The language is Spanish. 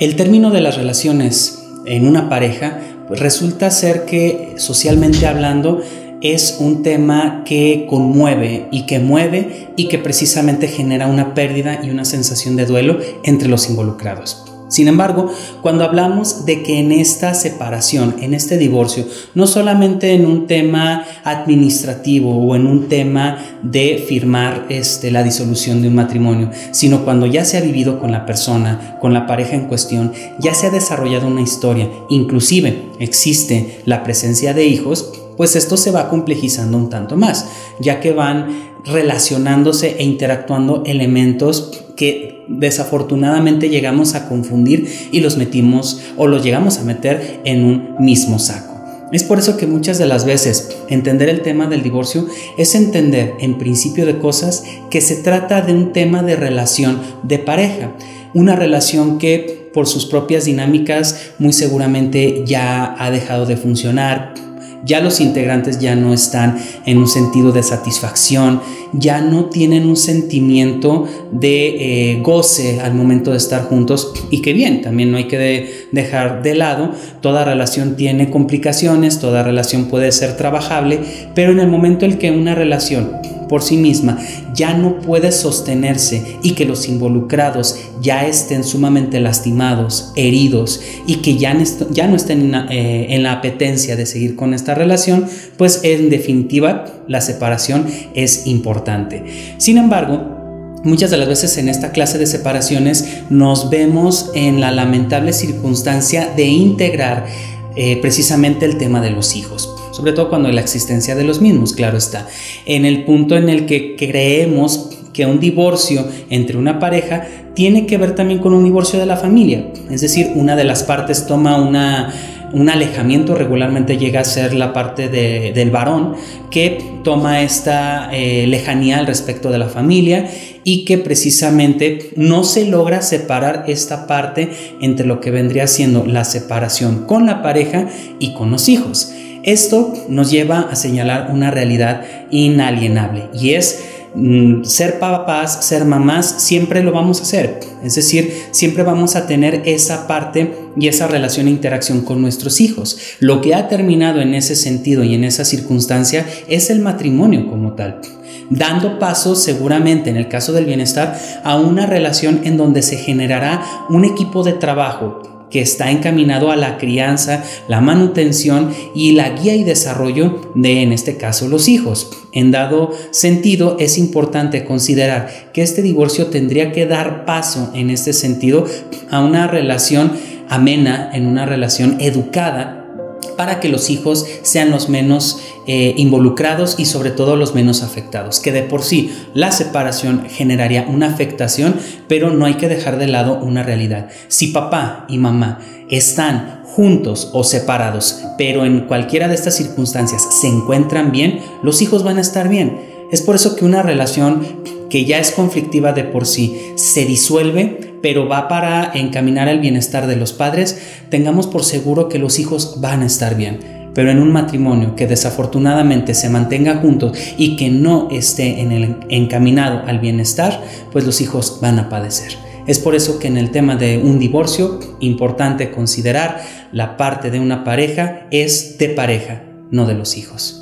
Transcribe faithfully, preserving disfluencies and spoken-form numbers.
El término de las relaciones en una pareja pues resulta ser que, socialmente hablando, es un tema que conmueve y que mueve y que precisamente genera una pérdida y una sensación de duelo entre los involucrados. Sin embargo, cuando hablamos de que en esta separación, en este divorcio, no solamente en un tema administrativo o en un tema de firmar este, la disolución de un matrimonio, sino cuando ya se ha vivido con la persona, con la pareja en cuestión, ya se ha desarrollado una historia, inclusive existe la presencia de hijos, pues esto se va complejizando un tanto más, ya que van relacionándose e interactuando elementos que desafortunadamente llegamos a confundir y los metimos o los llegamos a meter en un mismo saco. Es por eso que muchas de las veces entender el tema del divorcio es entender en principio de cosas que se trata de un tema de relación de pareja, una relación que por sus propias dinámicas muy seguramente ya ha dejado de funcionar. Ya los integrantes ya no están en un sentido de satisfacción, ya no tienen un sentimiento de eh, goce al momento de estar juntos, y que bien, también no hay que de, dejar de lado, toda relación tiene complicaciones, toda relación puede ser trabajable, pero en el momento en que una relación por sí misma ya no puede sostenerse y que los involucrados ya estén sumamente lastimados, heridos y que ya, ya no estén en la, eh, en la apetencia de seguir con esta relación, pues en definitiva la separación es importante. Sin embargo, muchas de las veces en esta clase de separaciones nos vemos en la lamentable circunstancia de integrar eh, precisamente el tema de los hijos, sobre todo cuando la existencia de los mismos, claro está, en el punto en el que creemos que un divorcio entre una pareja tiene que ver también con un divorcio de la familia, es decir, una de las partes toma una, un alejamiento, regularmente llega a ser la parte de, del varón que toma esta eh, lejanía al respecto de la familia y que precisamente no se logra separar esta parte entre lo que vendría siendo la separación con la pareja y con los hijos. Esto nos lleva a señalar una realidad inalienable y es mm, ser papás, ser mamás, siempre lo vamos a hacer. Es decir, siempre vamos a tener esa parte y esa relación e interacción con nuestros hijos. Lo que ha terminado en ese sentido y en esa circunstancia es el matrimonio como tal, dando paso seguramente en el caso del bienestar a una relación en donde se generará un equipo de trabajo que está encaminado a la crianza, la manutención y la guía y desarrollo de, en este caso, los hijos. En dado sentido, es importante considerar que este divorcio tendría que dar paso, en este sentido, a una relación amena, en una relación educada, para que los hijos sean los menos eh, involucrados y sobre todo los menos afectados, que de por sí la separación generaría una afectación, pero no hay que dejar de lado una realidad. Si papá y mamá están juntos o separados, pero en cualquiera de estas circunstancias se encuentran bien, los hijos van a estar bien. Es por eso que una relación que ya es conflictiva de por sí se disuelve, pero va para encaminar al bienestar de los padres, tengamos por seguro que los hijos van a estar bien. Pero en un matrimonio que desafortunadamente se mantenga juntos y que no esté en el encaminado al bienestar, pues los hijos van a padecer. Es por eso que en el tema de un divorcio, importante considerar la parte de una pareja es de pareja, no de los hijos.